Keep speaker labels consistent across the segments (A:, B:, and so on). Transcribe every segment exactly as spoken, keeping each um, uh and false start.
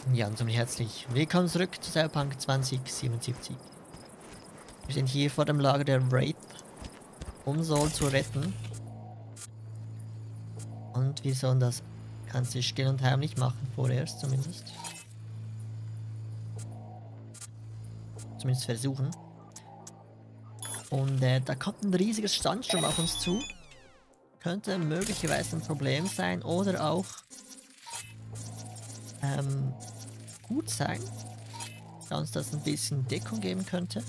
A: Ja, und somit herzlich willkommen zurück zu Cyberpunk zwanzig siebenundsiebzig. Wir sind hier vor dem Lager der Wraith, um Sol zu retten. Und wir sollen das Ganze still und heimlich machen, vorerst zumindest. Zumindest versuchen. Und äh, da kommt ein riesiges Sandsturm auf uns zu. Könnte möglicherweise ein Problem sein oder auch ähm, gut sein, da uns das ein bisschen Deckung geben könnte.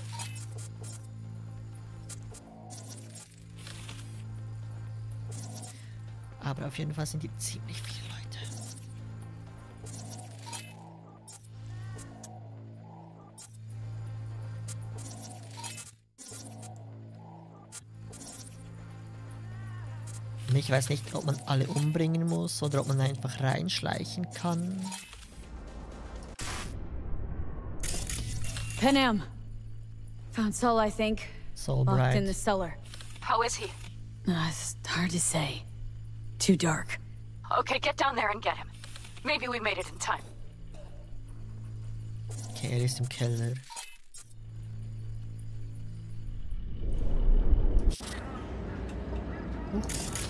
A: Aber auf jeden Fall sind die ziemlich viele Leute. Ich weiß nicht, ob man alle umbringen muss oder ob man einfach reinschleichen kann.
B: Panam. Found Sol, I think.
A: Sol
B: Locked in the
A: Bright.
B: cellar.
C: How is he?
B: Uh, it's hard to say. Too dark.
C: Okay, get down there and get him. Maybe we made it in time.
A: Okay, er ist im Keller. Uh.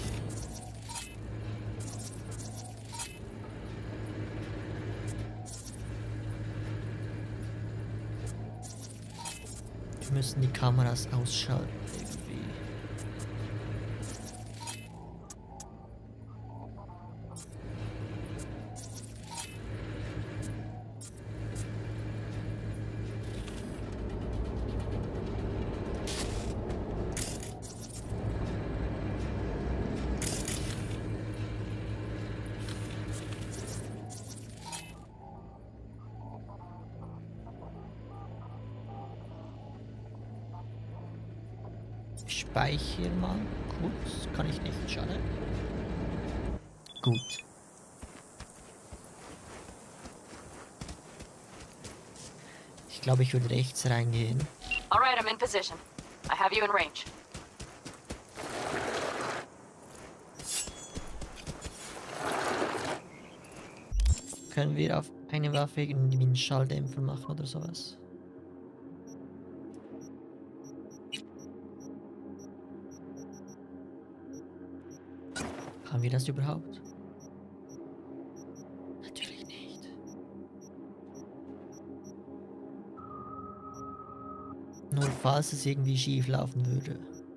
A: Wir müssen die Kameras ausschalten irgendwie. Speicher mal kurz. Kann ich nicht, schade. Gut. Ich glaube, ich würde rechts reingehen.
C: Alright, I'm in position. I have you in range.
A: Können wir auf eine Waffe irgendwie einen Schalldämpfer machen oder sowas? Haben wir das überhaupt? Natürlich nicht. Nur falls es irgendwie schief laufen würde.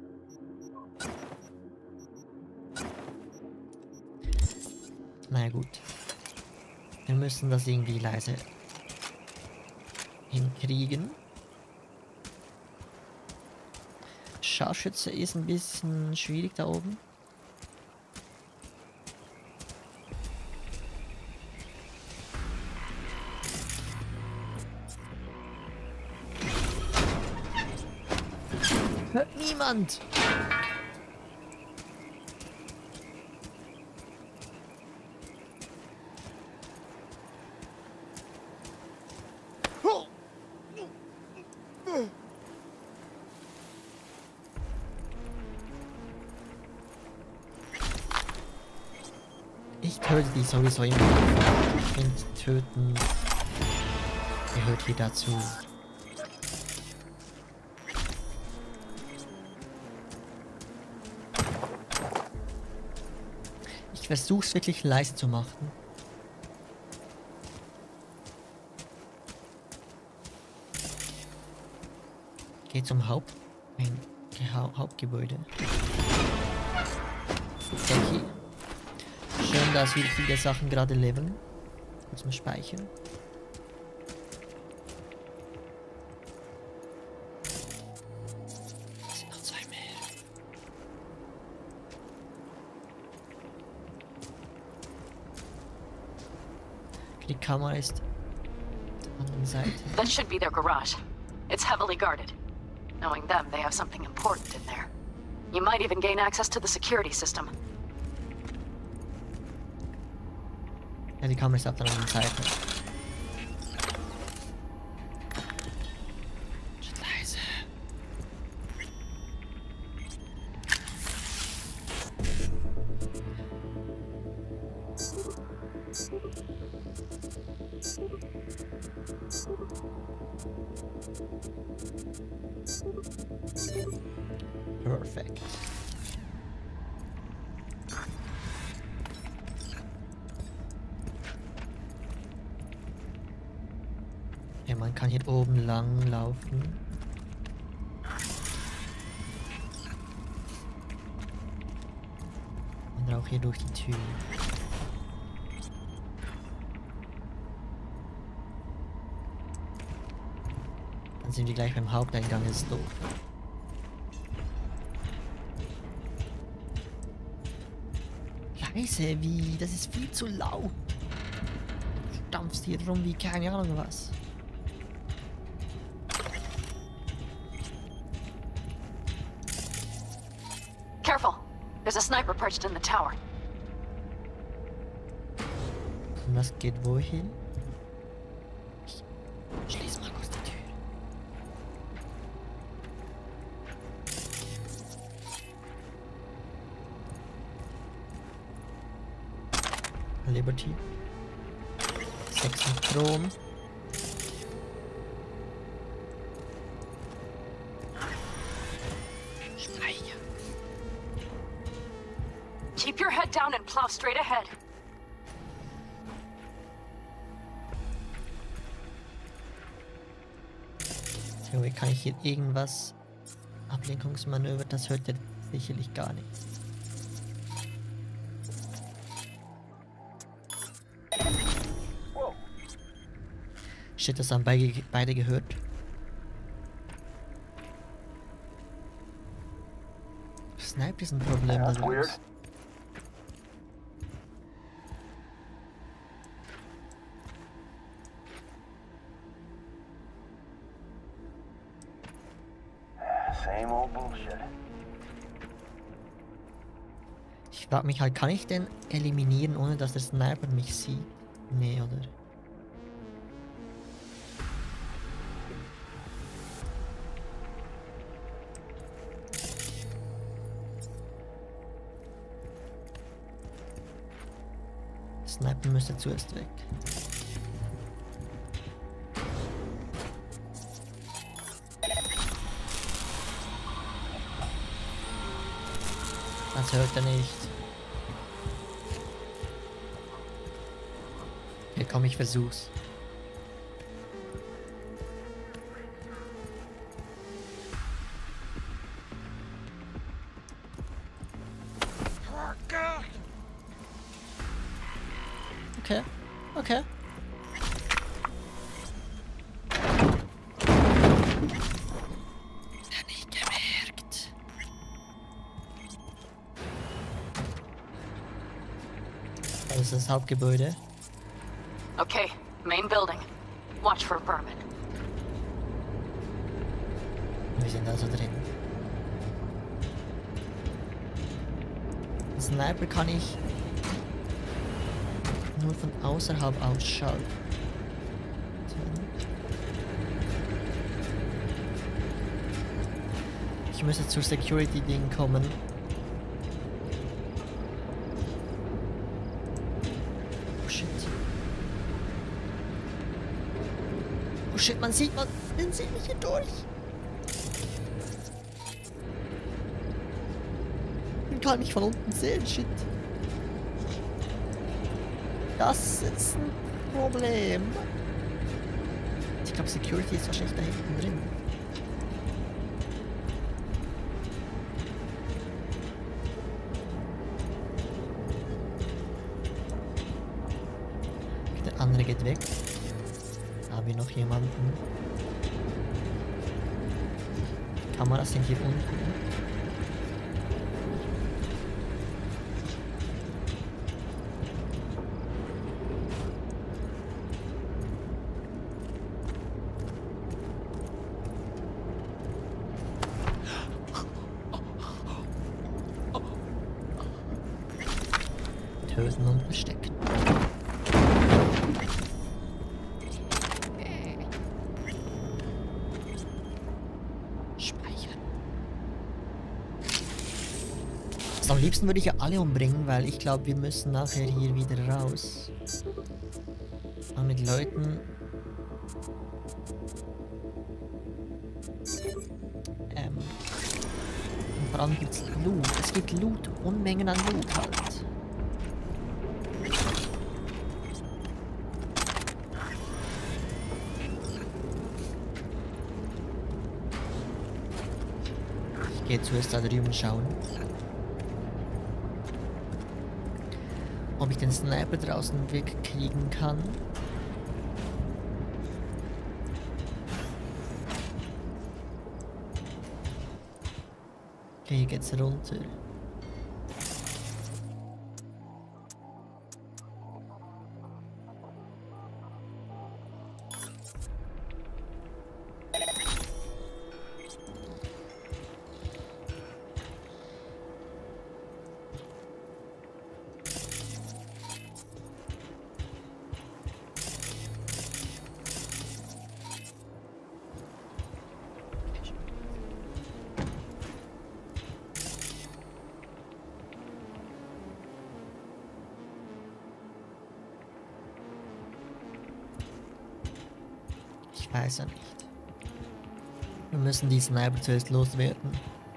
A: Na gut. Wir müssen das irgendwie leise hinkriegen. Scharfschütze ist ein bisschen schwierig da oben. Hört niemand! Ich töte die sowieso immer. Ich finde, töten gehört hier dazu. Ich versuche es wirklich leise zu machen. Geht zum Haupt... ein Hau Hauptgebäude. Jackie. Schön, dass wir viele Sachen gerade leveln. Kurz mal speichern. Es sind noch zwei mehr. Die Kamera ist auf der anderen Seite.
C: That should be their garage. It's heavily guarded. Knowing them, they have something important in there. You might even gain access to the security system.
A: Ja, die Kamera ist auf der anderen Seite. Schon leise. Perfekt. Ja, man kann hier oben lang laufen. Und auch hier durch die Tür. Dann sind wir gleich beim Haupteingang, das ist doof. Leise, wie? Das ist viel zu laut. Du stampfst hier rum wie keine Ahnung was.
C: Careful. There's a sniper perched in the tower.
A: Und das geht wohin? Ich schließ mal kurz die Tür. Liberty. Sechs mit Chrom. Speicher.
C: Keep your head down and plow straight ahead.
A: Theorie kann ich hier irgendwas Ablenkungsmanöver, das hört er sicherlich gar nicht. Shit, das haben beide, beide gehört. Snipe ist ein Problem.
D: That's weird. Same old bullshit.
A: Ich frage mich halt, kann ich den eliminieren, ohne dass der Sniper mich sieht? Nee, oder? Sniper müsste zuerst weg. Das hört er nicht. Okay, komm, ich versuch's. Okay, okay. Ja, nicht gemerkt. Das ist das Hauptgebäude.
C: Okay, main building. Watch for Berman.
A: Wir sind also drin. Den Sniper kann ich nur von außerhalb ausschauen. Ich müsste zur Security-Ding kommen. Oh shit. Oh shit, man sieht, man, man sieht mich hier durch. Man kann mich von unten sehen, shit. Das ist ein Problem. Ich glaube, Security ist wahrscheinlich da hinten drin. Der andere geht weg. Da haben wir noch jemanden. Die Kameras sind hier unten. Töten und verstecken. Speichern. Also am liebsten würde ich ja alle umbringen, weil ich glaube, wir müssen nachher hier wieder raus. Und mit Leuten... Ähm... Und vor allem gibt's Loot. Es gibt Loot. Unmengen an Loot halt. Ich gehe zuerst da drüben schauen. Ob ich den Sniper draußen wegkriegen kann. Okay, hier geht's runter. Ich weiß ja nicht. Wir müssen die Sniper zuerst loswerden.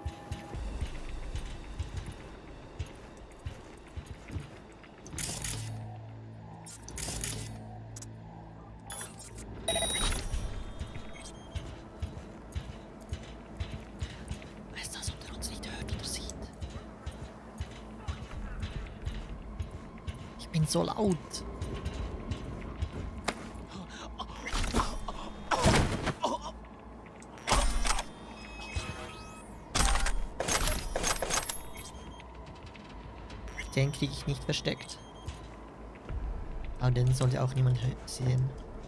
A: Weiß das, ob der uns nicht hört oder sieht? Ich bin so laut. Den kriege ich nicht versteckt. Aber den sollte auch niemand sehen.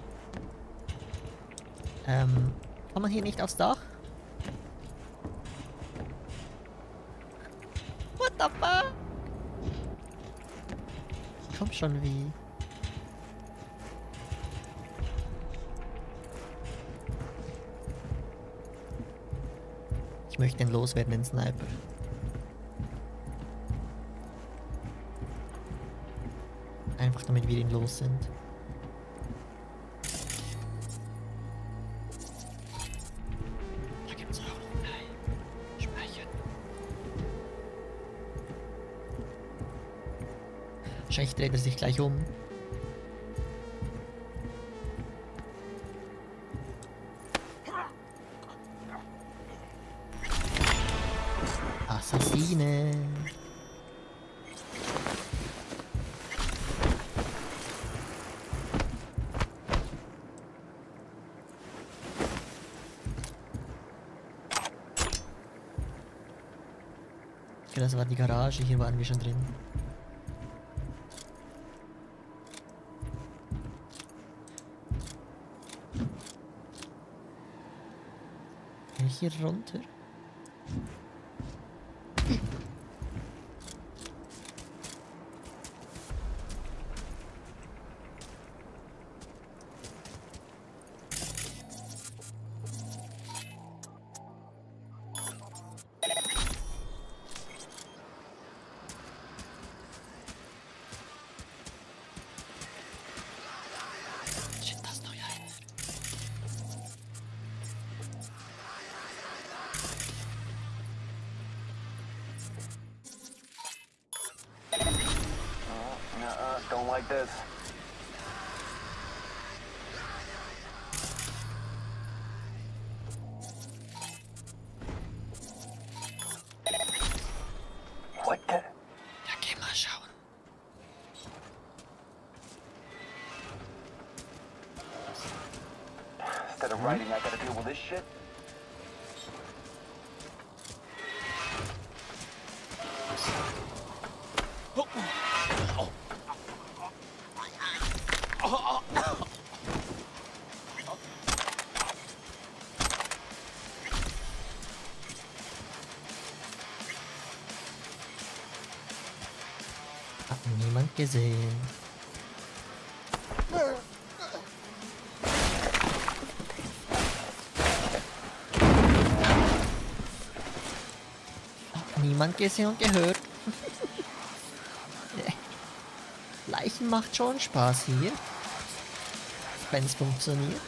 A: Ähm, kann man hier nicht aufs Dach? What the fuck? Komm schon, wie? Ich möchte den loswerden, den Sniper. Einfach damit wir ihn los sind. Da gibt's auch noch Nein. Speichern. Wahrscheinlich dreht er sich gleich um. Assassine. Okay, das war die Garage, hier waren wir schon drin. Kann ich hier runter?
D: Don't like this. What the?
A: Ja, geh mal schauen.
D: Instead of writing, I gotta deal with this shit.
A: Hat niemand gesehen. Hat niemand gesehen und gehört. Leichen macht schon Spaß hier. wenn es funktioniert.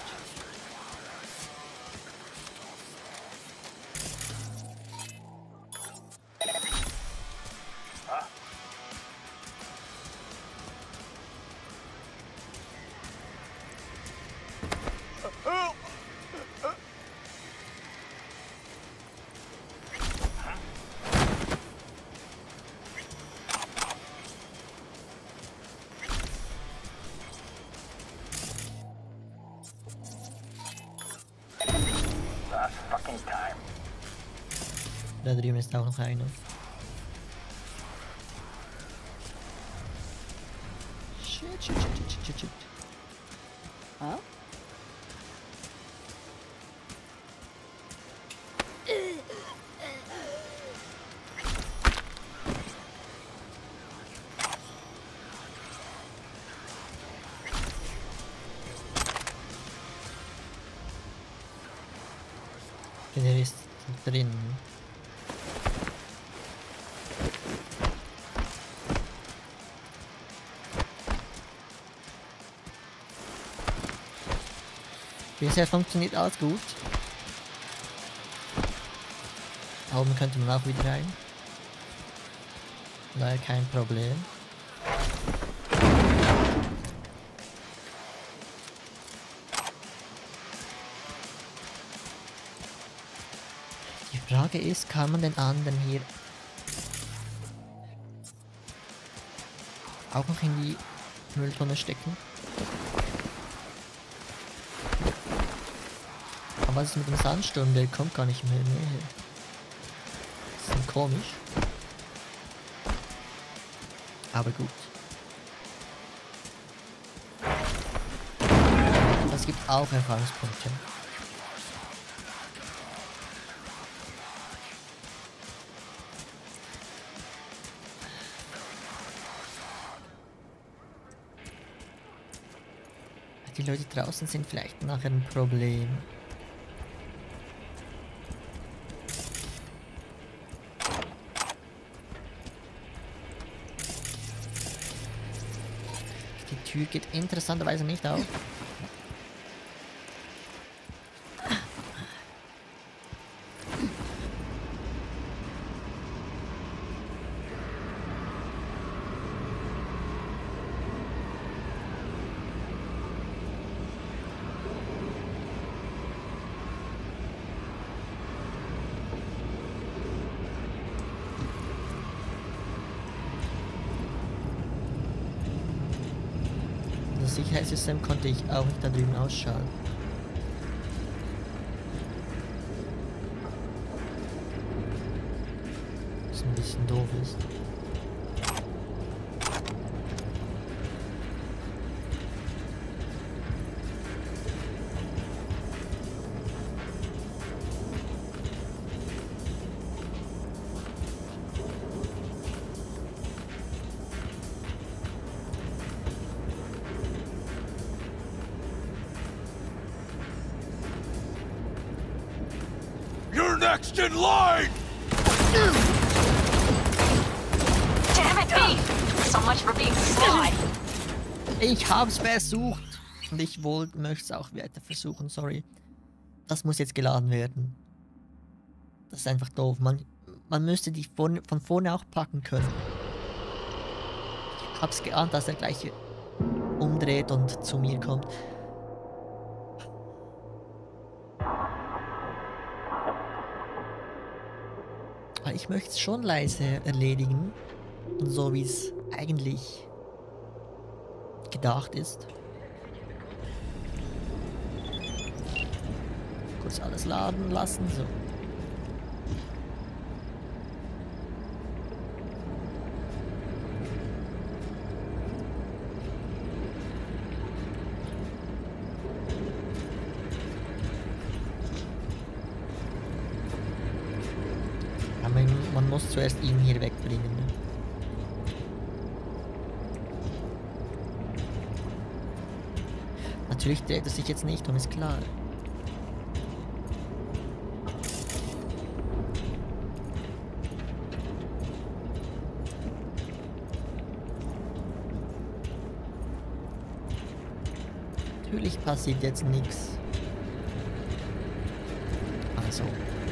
D: Last fucking time.
A: Da drüben ist auch noch einer. Shit, shit, shit, shit, shit, shit.
B: Well,
A: Der ist drin. Bisher funktioniert alles gut. Da oben könnte man auch wieder rein. Daher kein Problem. Die Frage ist, kann man den anderen hier auch noch in die Mülltonne stecken? Aber was ist mit dem Sandsturm? Der kommt gar nicht mehr näher. Das ist komisch. Aber gut. Das gibt auch Erfahrungspunkte. Die Leute draußen sind vielleicht nachher ein Problem. Die Tür geht interessanterweise nicht auf. Das Sicherheitssystem konnte ich auch nicht da drüben ausschalten. Was ein bisschen doof ist.
E: You're next in line!
C: Damn it, Beef! So much for being sly.
A: Ich hab's versucht. Und ich wollte, möchte es auch weiter versuchen, sorry. Das muss jetzt geladen werden. Das ist einfach doof. Man, man müsste die von, von vorne auch packen können. Ich hab's geahnt, dass er gleich umdreht und zu mir kommt. Aber ich möchte es schon leise erledigen. So wie es eigentlich gedacht ist. Kurz alles laden lassen, so. Aber man muss zuerst ihn hier wegbringen. Ne? Natürlich dreht er sich jetzt nicht um, ist klar. Natürlich passiert jetzt nichts. Also.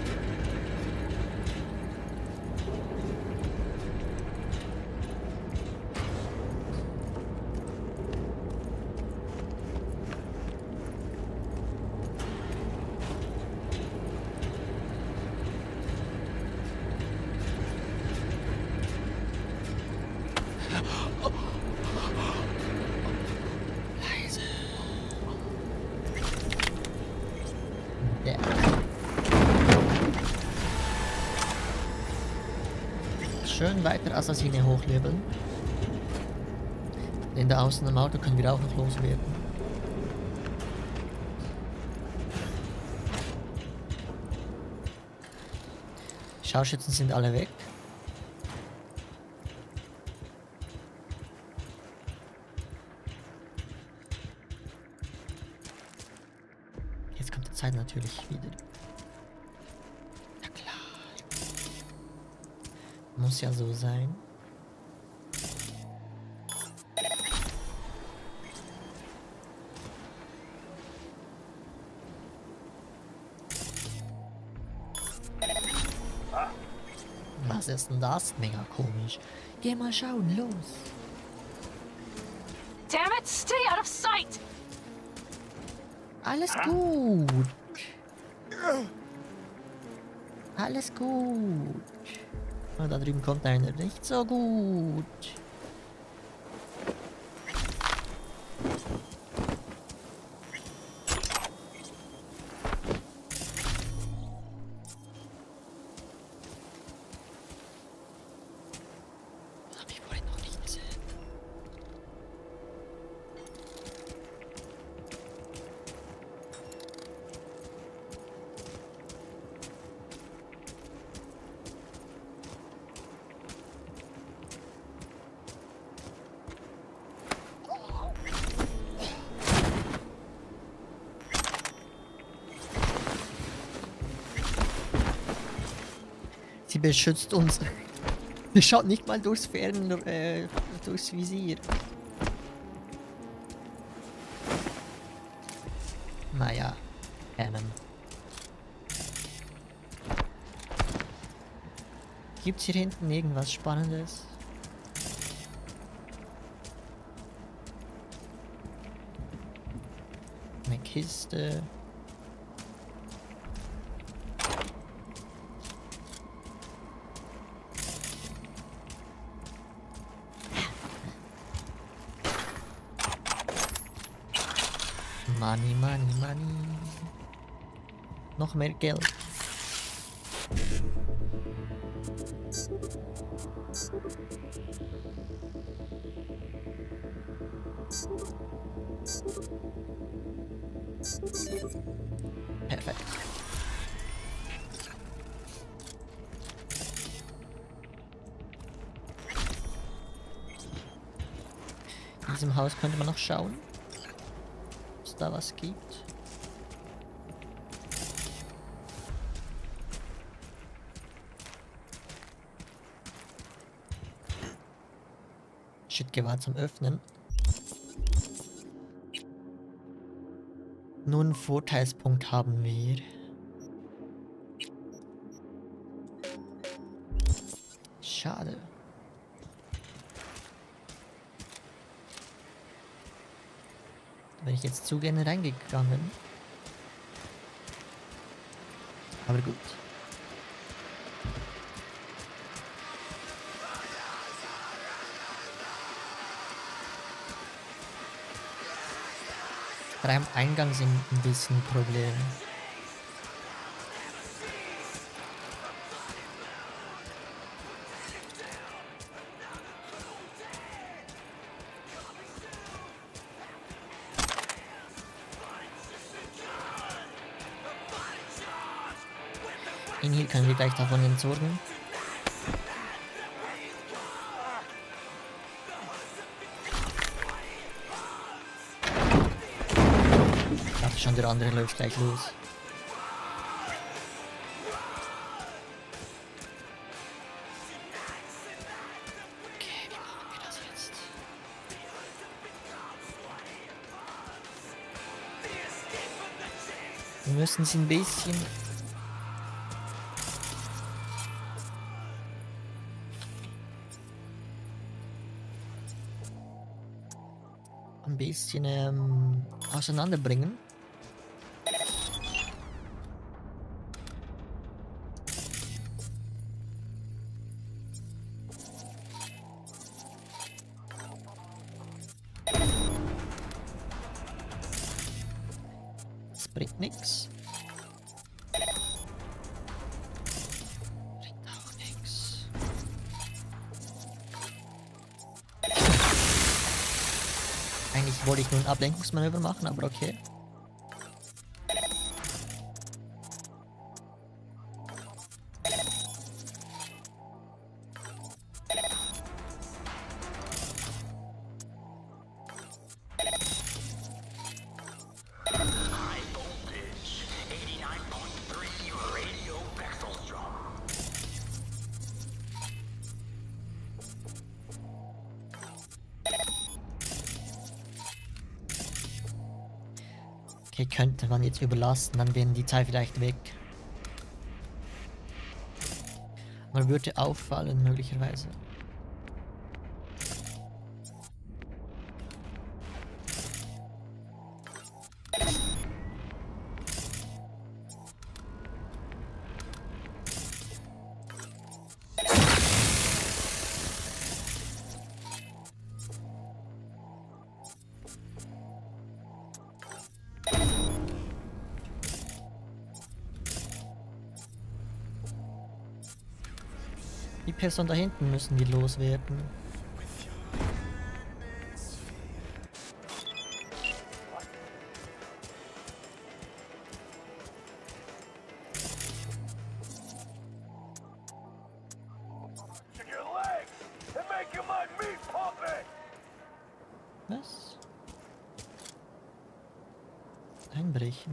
A: Schön weiter Assassine hochleveln. Den da außen am Auto können wir auch noch loswerden. Scharfschützen sind alle weg. Jetzt kommt die Zeit natürlich wieder. Muss ja so sein. Was ist denn das? Mega komisch. Geh mal schauen, los.
C: Damn it, stay out of sight!
A: Alles gut. Alles gut. Oh, da drüben kommt einer. Nicht so gut. Hab ich vorhin noch nicht gesehen. Sie beschützt uns. Sie schaut nicht mal durchs Fern, äh, durchs Visier. Naja, ähm. Gibt's hier hinten irgendwas Spannendes? Eine Kiste. Money, money, money. Noch mehr Geld. Perfekt. In diesem Haus könnte man noch schauen, ob es da was gibt. Shit-Gewehr zum Öffnen. Nur einen Vorteilspunkt haben wir. Schade. Da bin ich jetzt zu gerne reingegangen. Aber gut. Drei am Eingang sind ein bisschen ein Problem. Ihn hier können wir gleich davon entsorgen. Schon der andere läuft gleich los. Okay, wie machen wir das jetzt? Wir müssen sie ein bisschen... ein bisschen ähm, auseinanderbringen. Das bringt nichts. Bringt auch nichts. Eigentlich wollte ich nur ein Ablenkungsmanöver machen, aber okay.
D: High voltage, eighty-nine point three radio Wechselstrom.
A: Okay, könnte man jetzt überlassen, dann wären die zwei vielleicht weg. Man würde auffallen, möglicherweise. Die Person da hinten müssen wir loswerden.
D: Your legs and making my meat puppet.
A: Was? Einbrechen.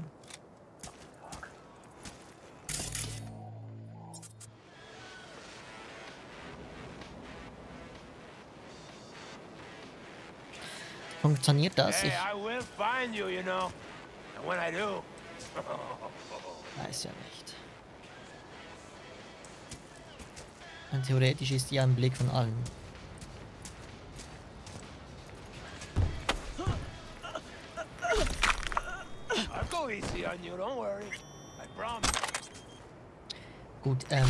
A: Funktioniert das? Ich
E: Hey, I will find you, you know. And when I do,
A: weiß ja nicht. Und theoretisch ist die ein Blick von allen.
E: I'll go easy on you, don't worry. I promise.
A: Gut, ähm.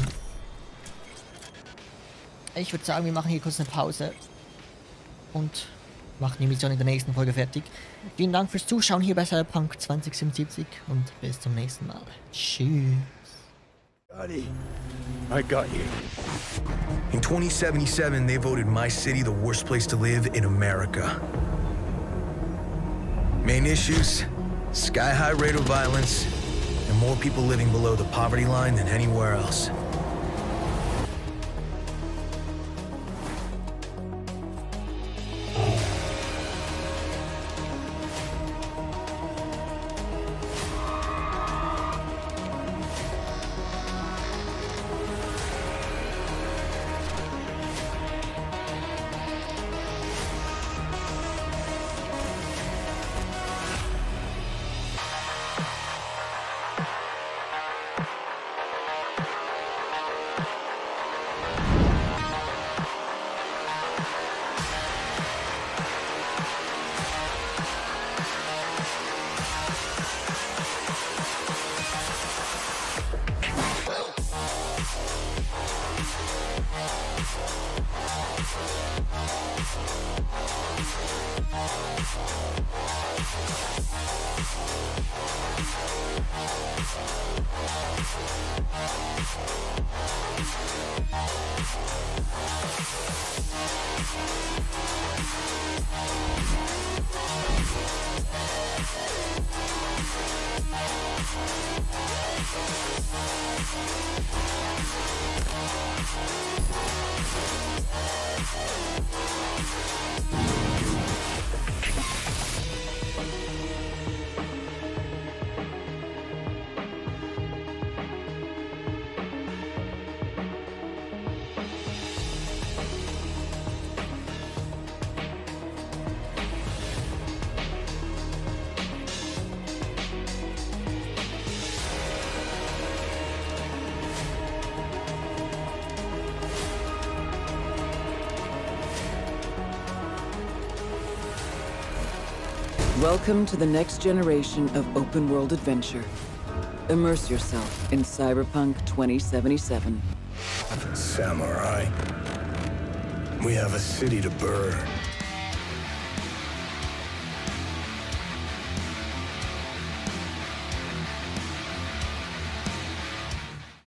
A: Ich würde sagen, wir machen hier kurz eine Pause. Und machen die Mission in der nächsten Folge fertig. Vielen Dank fürs Zuschauen hier bei Cyberpunk zwanzig siebenundsiebzig und bis zum nächsten Mal. Tschüss.
E: Buddy, I got you.
F: In twenty seventy-seven, they voted my city the worst place to live in America. Main issues, sky-high rate of violence, and more people living below the poverty line than anywhere else.
B: Welcome to the next generation of open-world adventure. Immerse yourself in Cyberpunk twenty seventy-seven.
D: Samurai. We have a city to burn.